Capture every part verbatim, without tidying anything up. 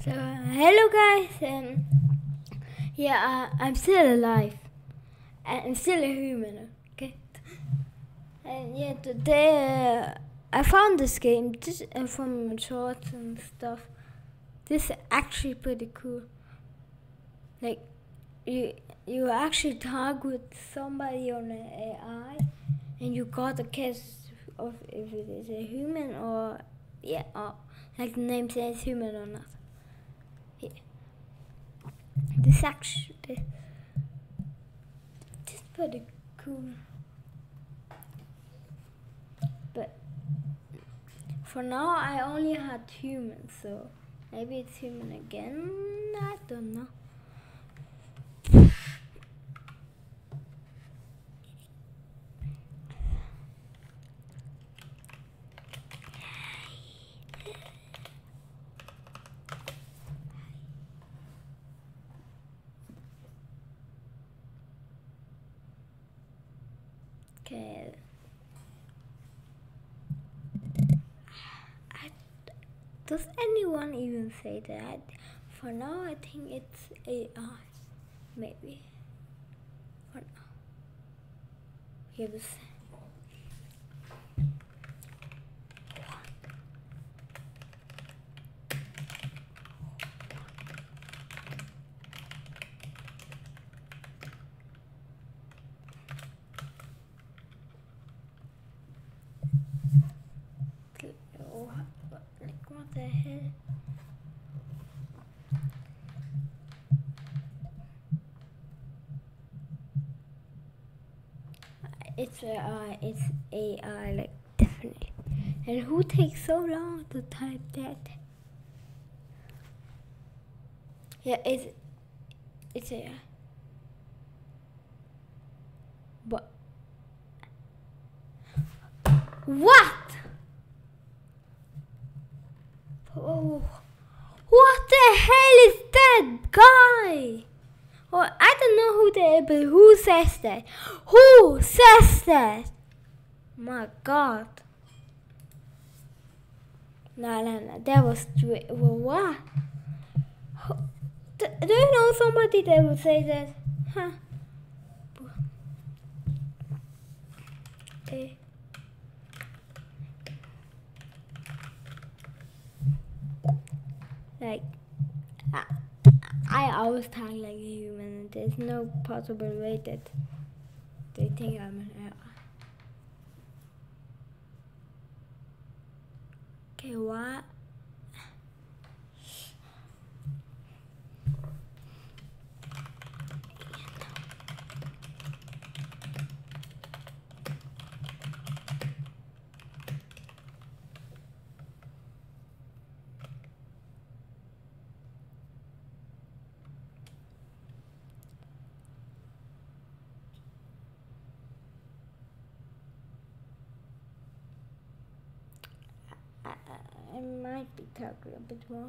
So, hello guys, um, yeah, uh, I'm still alive, and I'm still a human, okay? And yeah, today uh, I found this game this, uh, from shorts and stuff. This is actually pretty cool. Like, you you actually talk with somebody on an A I, and you got a guess of if it is a human or yeah, or like the name says human or not. Yeah. This actually this, this is pretty cool. But for now I only had humans, so maybe it's human again. I don't know. Okay. I, does anyone even say that? For now I think it's A I. Maybe. For now. Here we see. Oh, like what the hell? It's A I, it's A I, like definitely. And who takes so long to type that? Yeah, it's it's A I. But what? Oh, what the hell is that guy? Oh, I don't know who that is, but who says that? Who says that? My God. No, no, no, that was straight. Well, what? Do you know somebody that would say that? Huh? Eh. Like, I, I always talk like a human. There's no possible way that they think I'm an A I. Okay, what? I, I, I might be talking a bit wrong.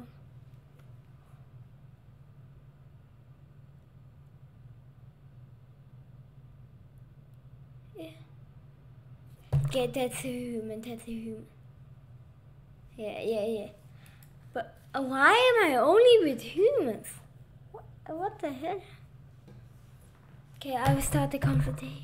Yeah. Okay, that's a human, that's a human. Yeah, yeah, yeah. But uh, why am I only with humans? What, what the hell? Okay, I will start the conversation.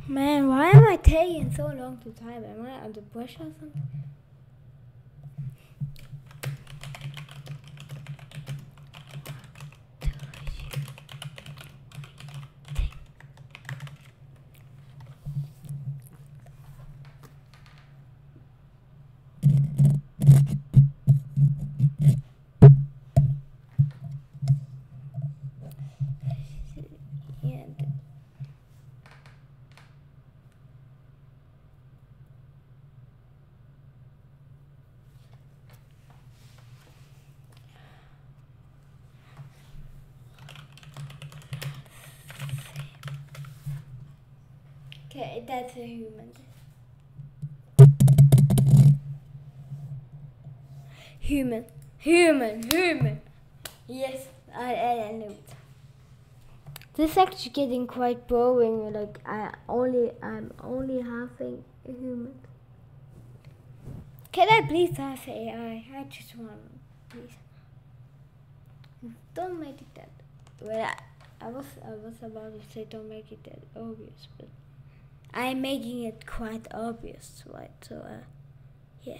Man, why am I taking so long to type? Am I under pressure or something? Yeah. Okay, that's a human. Human, human, human. Yes, I, I, I knew it. This is actually getting quite boring. Like I only, I'm only having a human. Can I please have A I? I just want, please. Don't make it that. Well, I, I was, I was about to say don't make it that obvious, but I'm making it quite obvious, right? So, uh, yeah.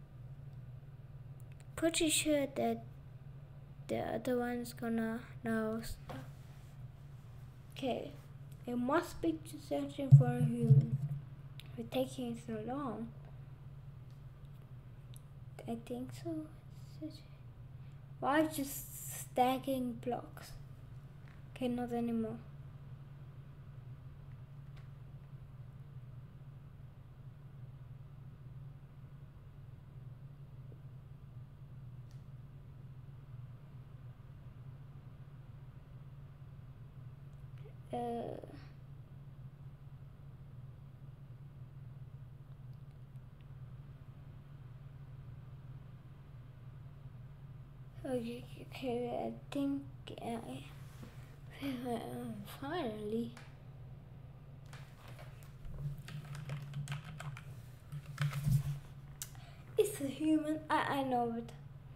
Pretty sure that the other one is gonna know stuff. Okay, it must be searching for a human. It's taking so long. I think so. Why just stacking blocks? Okay, not anymore. Uh, okay, okay, I think uh, uh, finally. It's a human. I, I know it.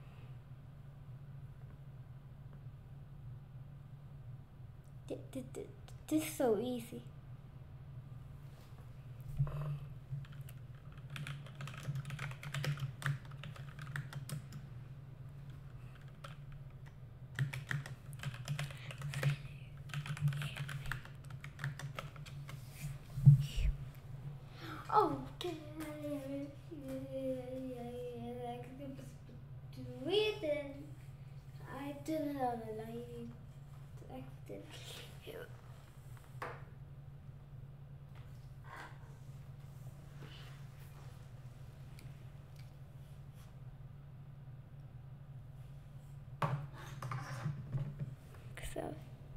This is so easy. Okay. Sweden. I didn't know that I acted. So.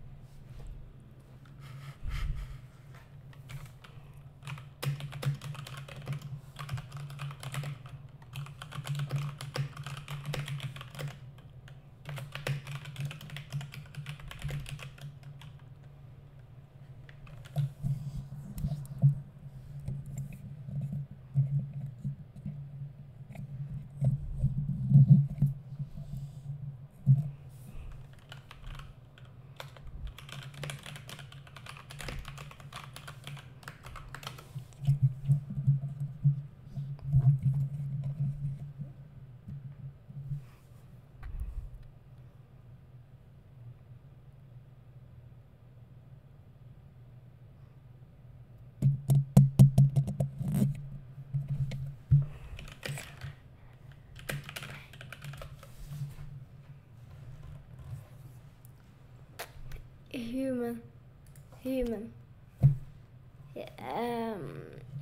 Human, human. Yeah, um,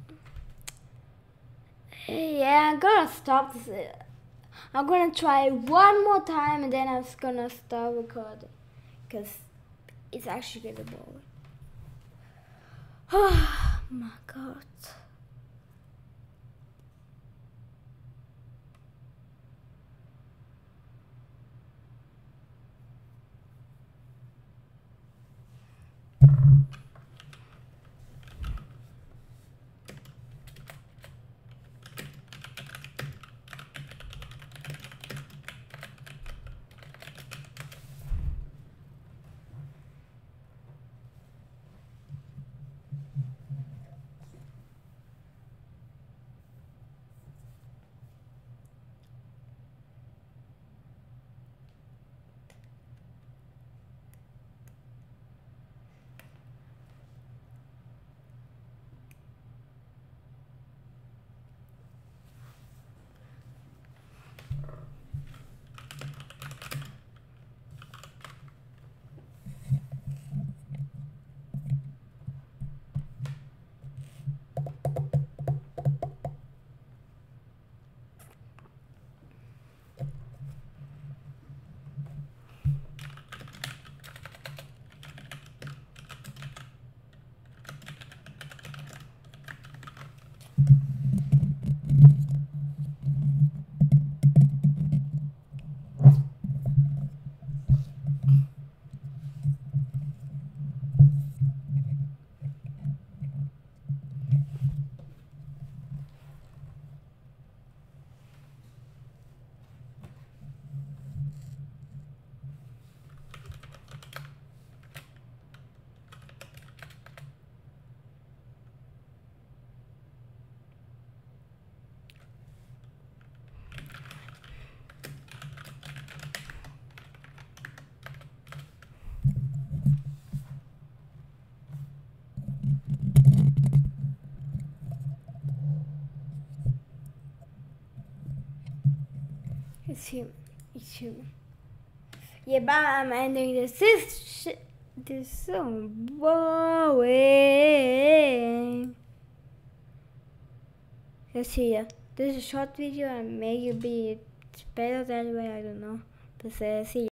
yeah, I'm gonna stop this. I'm gonna try one more time and then I'm just gonna stop recording because it's actually getting boring. Oh my god. It's human. It's human. Yeah, but I'm ending this. This shit. This is so boring. Let's see. Uh, this is a short video and maybe it's better that way. I don't know. But uh, see.